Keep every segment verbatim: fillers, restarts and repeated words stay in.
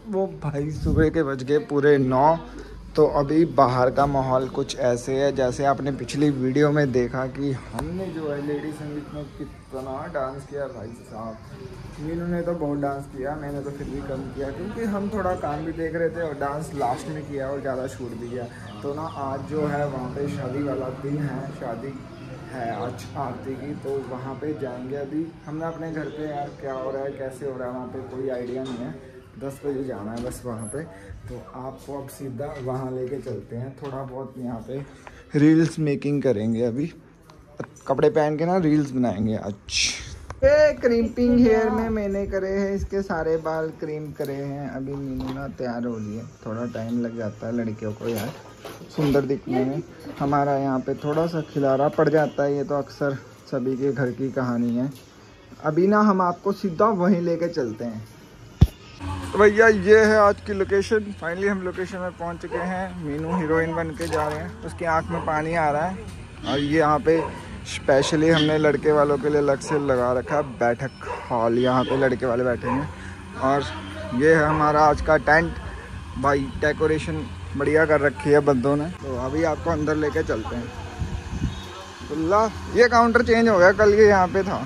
वो भाई सुबह के बज गए पूरे नौ। तो अभी बाहर का माहौल कुछ ऐसे है जैसे आपने पिछली वीडियो में देखा कि हमने जो है लेडी संगीत में कितना डांस किया भाई साहब। मीनू ने तो बहुत डांस किया, मैंने तो फिर भी कम किया क्योंकि हम थोड़ा काम भी देख रहे थे और डांस लास्ट में किया और ज़्यादा छूट भी गया। तो ना आज जो है वहाँ पे शादी वाला दिन है, शादी है आज आरती की, तो वहाँ पे जाएंगे। अभी हमने अपने घर पे यार क्या हो रहा है कैसे हो रहा है वहाँ पे कोई आइडिया नहीं है। दस बजे जाना है बस वहाँ पे, तो आपको अब सीधा वहाँ लेके चलते हैं। थोड़ा बहुत यहाँ पे रील्स मेकिंग करेंगे, अभी कपड़े पहन के ना रील्स बनाएंगे आज। ये क्रीपिंग हेयर में मैंने करे हैं, इसके सारे बाल क्रीम करे हैं। अभी मीनू ना तैयार हो रही है, थोड़ा टाइम लग जाता है लड़कियों को यार सुंदर दिखने में। हमारा यहाँ पे थोड़ा सा खिलारा पड़ जाता है, ये तो अक्सर सभी के घर की कहानी है। अभी ना हम आपको सीधा वहीं लेके चलते हैं। तो भैया ये है आज की लोकेशन। फाइनली हम लोकेशन में पहुंच चुके हैं। मीनू हीरोइन बन के जा रहे हैं, उसकी आंख में पानी आ रहा है। और ये यहाँ पे स्पेशली हमने लड़के वालों के लिए अलग से लगा रखा है बैठक हॉल, यहाँ पे लड़के वाले बैठे हैं। और ये है हमारा आज का टेंट भाई, डेकोरेशन बढ़िया कर रखी है बंदों ने। तो अभी आपको अंदर लेके चलते हैं। अल्लाह, ये काउंटर चेंज हो गया, कल ये यहाँ पे था।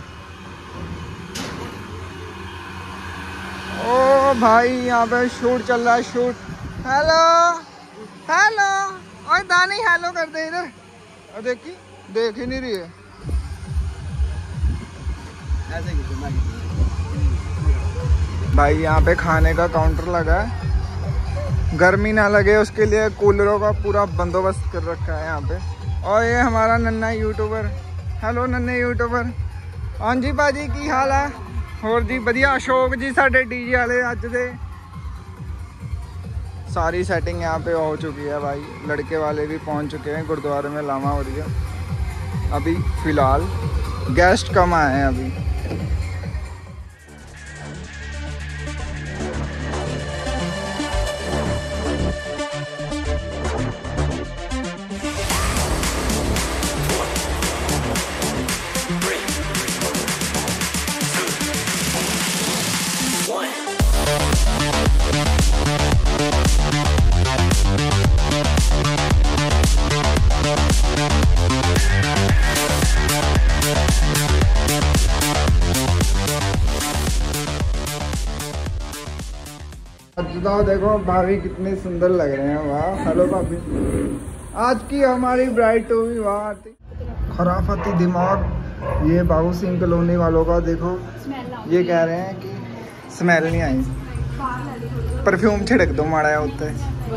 ओ भाई यहाँ पे शूट चल रहा है, शूट। हेलो हेलो, और दानी हेलो कर दे इधर। और देखी देख ही नहीं रही है। भाई यहाँ पे खाने का काउंटर लगा है, गर्मी ना लगे उसके लिए कूलरों का पूरा बंदोबस्त कर रखा है यहाँ पे। और ये हमारा नन्ना यूट्यूबर। Hello नन्ने YouTuber. हाँ जी भाजी की हाल है? और जी बढ़िया। अशोक जी साढ़े डीजे वाले अज दे सारी सेटिंग यहाँ पे हो चुकी है भाई। लड़के वाले भी पहुँच चुके हैं, गुरुद्वारे में लामा हो रही है। अभी फ़िलहाल गेस्ट कम आए हैं अभी। देखो भाभी कितने सुंदर लग रहे हैं, वाह। हेलो भाभी, आज की हमारी ब्राइड टू भी वाह। खराफती दिमाग ये बाबू सिंह कॉलोनी वालों का। देखो ये कह रहे हैं कि स्मेल नहीं आई, परफ्यूम छिड़क दो माड़ा है उत्ते।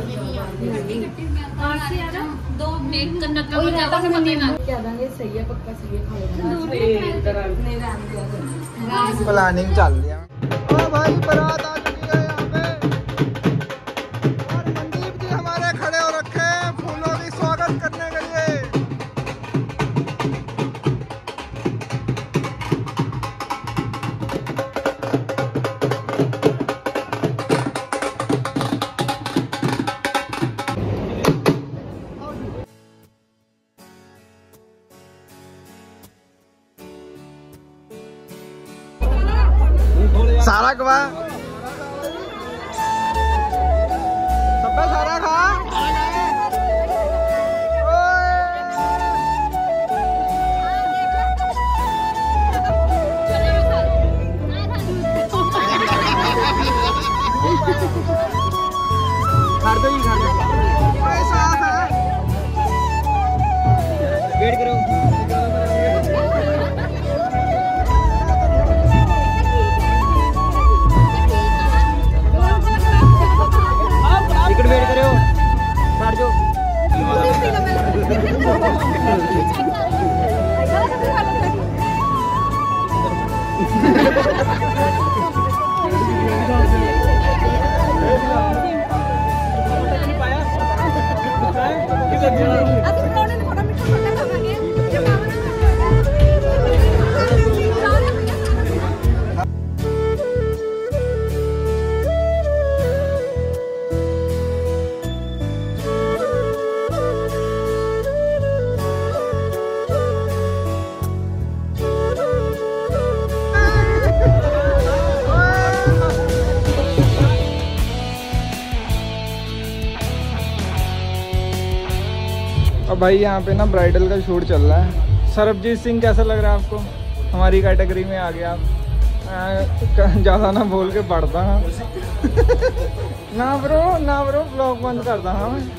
प्लानिंग चल रही है। ओ भाई बारात आ चुकी है यहाँ पे, और मनदीप जी हमारे खड़े हो रखे हैं फूलों की स्वागत करने के लिए। सारा कवा सब सारा खा। कर दो कर दो वेट करो। वेट करो बैठ जाओ। अब और भाई यहाँ पे ना ब्राइडल का शूट चल रहा है। सरबजीत सिंह कैसा लग रहा है आपको? हमारी कैटेगरी में आ गया आप। ज़्यादा ना बोल के पढ़ता हाँ ना ब्रो ना ब्रो ब्लॉग बंद करता हाँ मैं।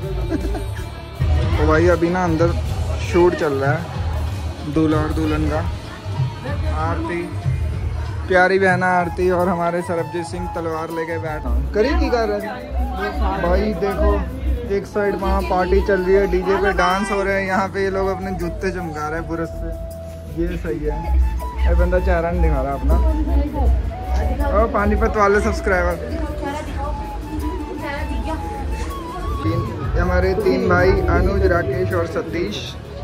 तो भाई अभी ना अंदर शूट चल रहा है दूल्हा और दुल्हन का। आरती प्यारी बहना आरती और हमारे सरबजीत सिंह तलवार लेके बैठा करी की कर रहे हैं। भाई देखो एक साइड वहाँ पार्टी चल रही है, डीजे पे डांस हो रहे हैं, यहाँ पे ये लोग अपने जूते चमका रहे हैं बुरश से। ये सही है। ये बंदा चेहरा नहीं दिखा रहा अपना। और पानीपत वाले सब्सक्राइबर तीन हमारे तीन भाई अनुज, राकेश और सतीश।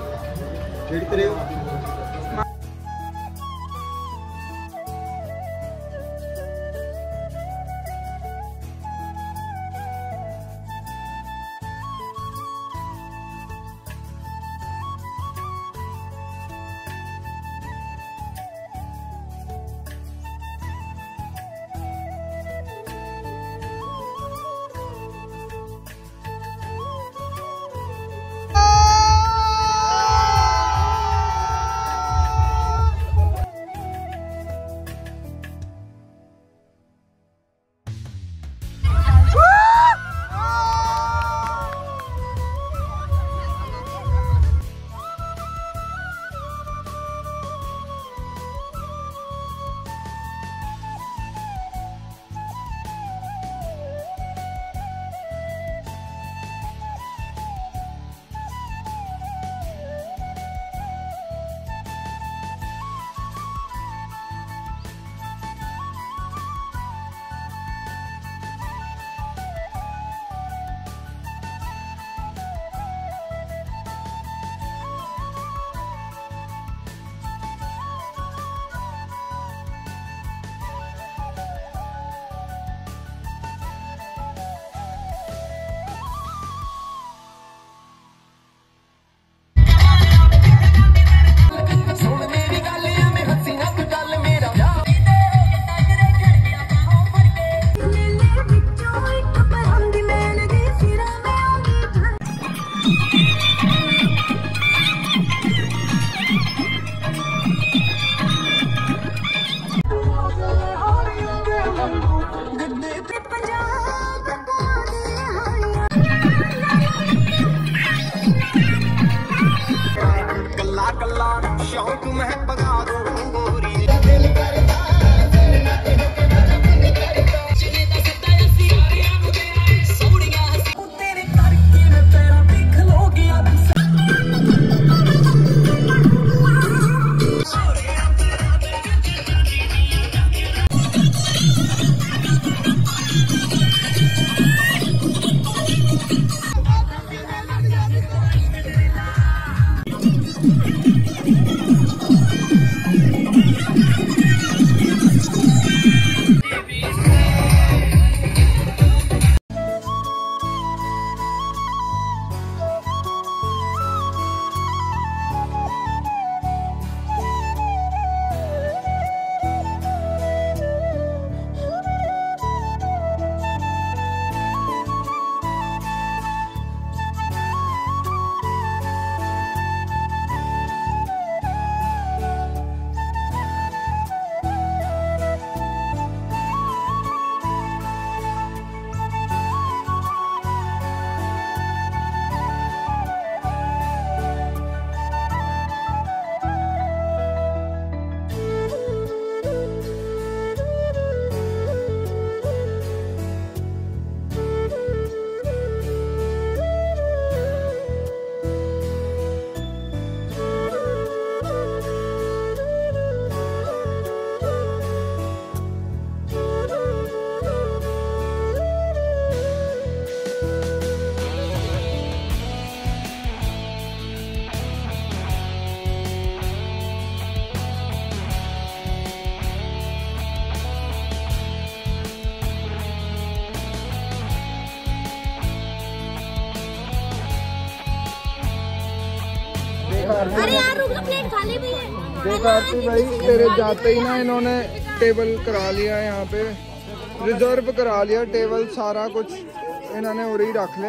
अरे यार रुक, प्लेट खाली भी है। देखा आरती भाई, तेरे जाते ही ना इन्होंने टेबल करा लिया यहाँ पे, रिजर्व करा लिया टेबल, सारा कुछ इन्होंने उरी रख लिया।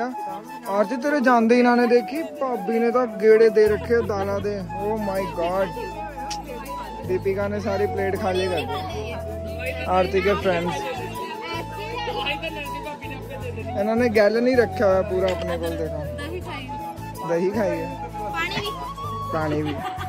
आरती तेरे जानते ही ना ने देखी भाभी ने तो गेड़े दे रखे दाना दे। ओ माय गॉड, दीपिका ने सारी प्लेट खाली कर दी। आरती के फ्रेंड्स इन्होंने गैल नहीं रखा हुआ पूरा अपने को। देखो दही खाई है, पानी भी, पानी भी।